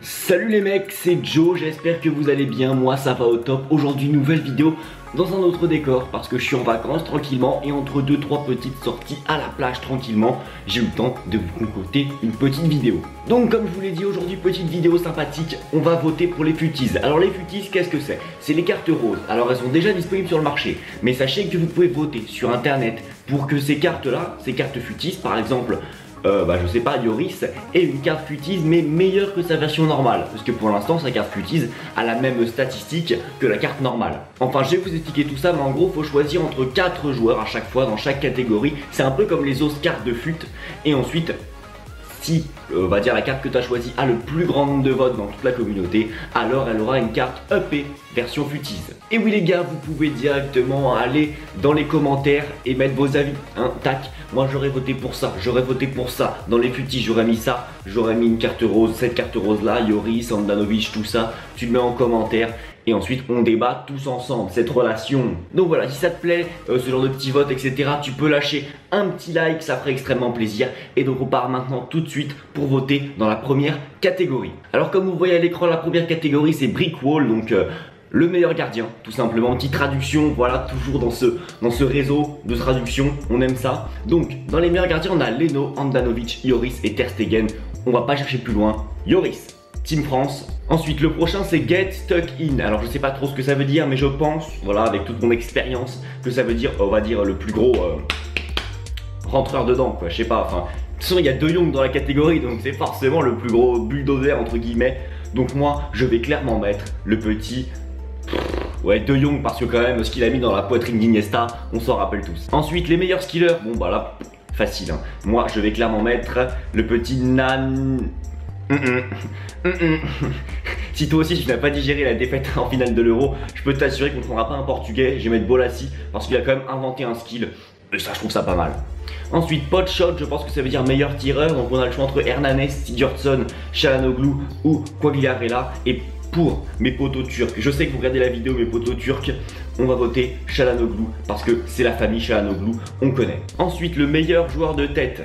Salut les mecs, c'est Joe, j'espère que vous allez bien, moi ça va au top. Aujourd'hui nouvelle vidéo dans un autre décor parce que je suis en vacances tranquillement et entre 2-3 petites sorties à la plage tranquillement, j'ai eu le temps de vous concocter une petite vidéo. Donc comme je vous l'ai dit aujourd'hui, petite vidéo sympathique, on va voter pour les futies. Alors les futies, qu'est-ce que c'est? C'est les cartes roses. Alors elles sont déjà disponibles sur le marché, mais sachez que vous pouvez voter sur internet pour que ces cartes là, ces cartes futies par exemple, je sais pas, Yoris est une carte Futies mais meilleure que sa version normale, parce que pour l'instant sa carte Futies a la même statistique que la carte normale. Enfin je vais vous expliquer tout ça, mais en gros faut choisir entre 4 joueurs à chaque fois dans chaque catégorie. C'est un peu comme les Oscars de fut, et ensuite si on va dire la carte que tu as choisie a le plus grand nombre de votes dans toute la communauté, alors elle aura une carte EP version Futies. Et oui les gars, vous pouvez directement aller dans les commentaires et mettre vos avis, hein, tac, moi j'aurais voté pour ça, j'aurais voté pour ça, dans les Futies j'aurais mis ça, j'aurais mis une carte rose, cette carte rose là, Yoris, Handanovic, tout ça, tu le mets en commentaire. Et ensuite on débat tous ensemble cette relation. Donc voilà, si ça te plaît, ce genre de petits votes etc, tu peux lâcher un petit like, ça ferait extrêmement plaisir. Et donc on part maintenant tout de suite pour voter dans la première catégorie. Alors comme vous voyez à l'écran, la première catégorie c'est Brick Wall, donc le meilleur gardien, tout simplement. Petite traduction, voilà, toujours dans ce réseau de traduction, on aime ça. Donc dans les meilleurs gardiens on a Leno, Handanovic, Yoris et Ter Stegen. On va pas chercher plus loin, Yoris, Team France. Ensuite le prochain c'est Get Stuck In. Alors je sais pas trop ce que ça veut dire, mais je pense, voilà, avec toute mon expérience, que ça veut dire, on va dire, le plus gros rentreur dedans quoi, je sais pas, enfin. De toute façon il y a De Jong dans la catégorie, donc c'est forcément le plus gros bulldozer entre guillemets. Donc moi je vais clairement mettre le petit, ouais, De Jong, parce que quand même ce qu'il a mis dans la poitrine d'Iniesta, on s'en rappelle tous. Ensuite les meilleurs skillers, bon bah là, facile hein. Moi je vais clairement mettre le petit Nan... Si toi aussi tu n'as pas digéré la défaite en finale de l'Euro, je peux t'assurer qu'on ne prendra pas un portugais. Je vais mettre Bolassi parce qu'il a quand même inventé un skill, et ça je trouve ça pas mal. Ensuite pot shot, je pense que ça veut dire meilleur tireur. Donc on a le choix entre Hernanes, Sigurdsson, Çalhanoğlu ou Quagliarella. Et pour mes potos turcs, je sais que vous regardez la vidéo, mes potos turcs, on va voter Çalhanoğlu parce que c'est la famille Çalhanoğlu, on connaît. Ensuite le meilleur joueur de tête,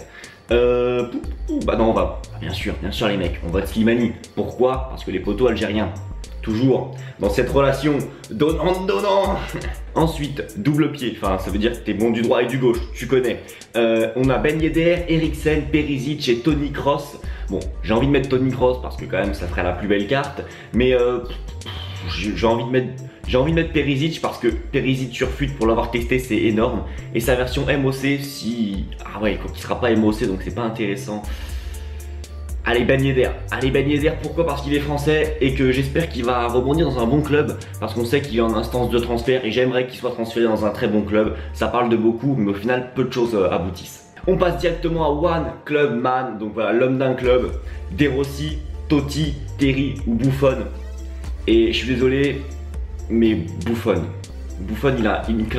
bah non, on va, bien sûr les mecs, on vote Slimani. Pourquoi? Parce que les potos algériens, toujours dans cette relation donnant. Ensuite double pied, enfin ça veut dire que t'es bon du droit et du gauche, tu connais. On a Ben Yedder, Eriksen, Perisic et Toni Kroos. Bon, j'ai envie de mettre Toni Kroos parce que quand même ça ferait la plus belle carte, mais j'ai envie de mettre Perisic parce que Perisic sur FUT, pour l'avoir testé, c'est énorme. Et sa version MOC, si... Ah ouais, il sera pas MOC, donc c'est pas intéressant. Allez, Ben Yedder. Allez, Ben Yedder, pourquoi? Parce qu'il est français et que j'espère qu'il va rebondir dans un bon club. Parce qu'on sait qu'il est en instance de transfert et j'aimerais qu'il soit transféré dans un très bon club. Ça parle de beaucoup, mais au final, peu de choses aboutissent. On passe directement à One Club Man, donc voilà, l'homme d'un club. De Rossi, Totti, Terry ou Buffon. Et je suis désolé, mais Buffon, il a une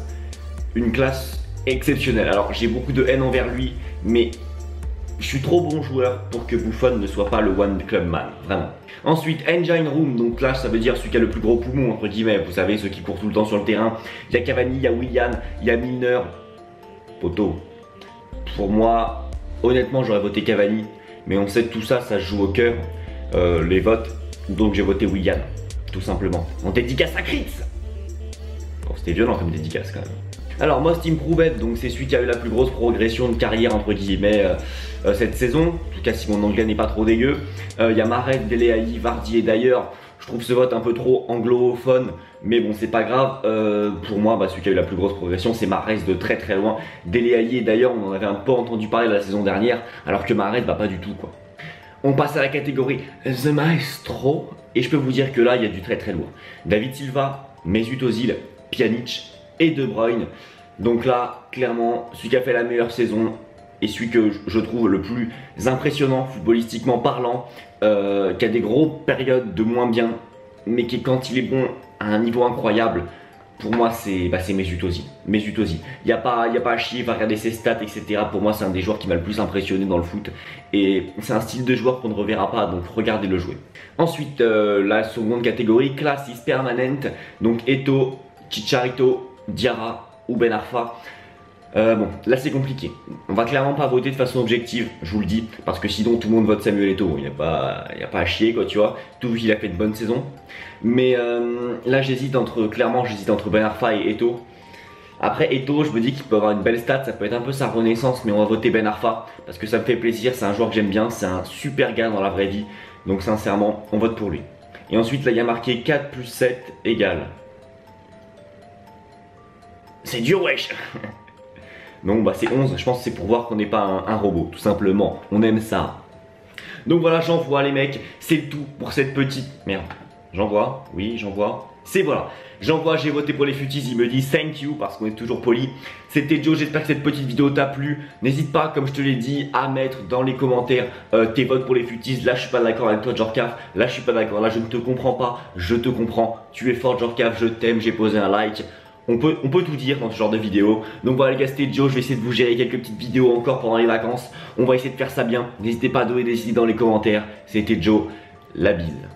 classe exceptionnelle. Alors j'ai beaucoup de haine envers lui, mais je suis trop bon joueur pour que Buffon ne soit pas le One Club Man, vraiment. Ensuite Engine Room, donc là ça veut dire celui qui a le plus gros poumon entre guillemets, vous savez, ceux qui courent tout le temps sur le terrain. Il y a Cavani, il y a Willian, il y a Milner. Poto, pour moi, honnêtement j'aurais voté Cavani, mais on sait que tout ça, ça se joue au cœur, les votes. Donc j'ai voté Willian, tout simplement. En dédicace à Chris. Bon, c'était violent comme dédicace quand même. Alors Most Improved, donc c'est celui qui a eu la plus grosse progression de carrière entre guillemets cette saison. En tout cas si mon anglais n'est pas trop dégueu. Il y a Mahrez, Dele Alli, Vardy, et d'ailleurs je trouve ce vote un peu trop anglophone, mais bon c'est pas grave. Pour moi celui qui a eu la plus grosse progression c'est Mahrez de très très loin. Dele Alli, et d'ailleurs on en avait un peu entendu parler la saison dernière, alors que Mahrez pas du tout quoi. On passe à la catégorie The Maestro, et je peux vous dire que là il y a du très très lourd. David Silva, Mesut Özil, Pjanic et De Bruyne. Donc là clairement celui qui a fait la meilleure saison et celui que je trouve le plus impressionnant footballistiquement parlant, qui a des grosses périodes de moins bien, mais qui quand il est bon à un niveau incroyable. Pour moi c'est Mesut Özil. Il n'y a pas à chier, va regarder ses stats etc. Pour moi c'est un des joueurs qui m'a le plus impressionné dans le foot. Et c'est un style de joueur qu'on ne reverra pas, donc regardez-le jouer. Ensuite la seconde catégorie, Classis Permanent. Donc Eto'o, Chicharito, Diarra ou Ben Arfa. Bon, là c'est compliqué. On va clairement pas voter de façon objective, je vous le dis, parce que sinon tout le monde vote Samuel Eto'o. Il n'y a pas à chier, quoi, tu vois. Tout il a fait de bonnes saisons. Mais là clairement j'hésite entre Ben Arfa et Eto'o. Après Eto'o, je me dis qu'il peut avoir une belle stat, ça peut être un peu sa renaissance, mais on va voter Ben Arfa parce que ça me fait plaisir. C'est un joueur que j'aime bien, c'est un super gars dans la vraie vie. Donc sincèrement, on vote pour lui. Et ensuite là il y a marqué 4 plus 7 égale. C'est dur, wesh. Donc bah c'est 11, je pense que c'est pour voir qu'on n'est pas un robot, tout simplement. On aime ça. Donc voilà, j'envoie les mecs, c'est tout pour cette petite... Merde, j'envoie, oui j'envoie. C'est voilà, j'envoie, j'ai voté pour les futis, il me dit thank you parce qu'on est toujours poli. C'était Joe, j'espère que cette petite vidéo t'a plu. N'hésite pas, comme je te l'ai dit, à mettre dans les commentaires tes votes pour les futis. Là je suis pas d'accord avec toi Djorkaff, là je suis pas d'accord, là je ne te comprends pas, je te comprends. Tu es fort Djorkaff, je t'aime, j'ai posé un like. On peut tout dire dans ce genre de vidéo. Donc voilà les gars, c'était Joe, je vais essayer de vous gérer quelques petites vidéos encore pendant les vacances. On va essayer de faire ça bien. N'hésitez pas à donner des idées dans les commentaires. C'était Joe, la bise.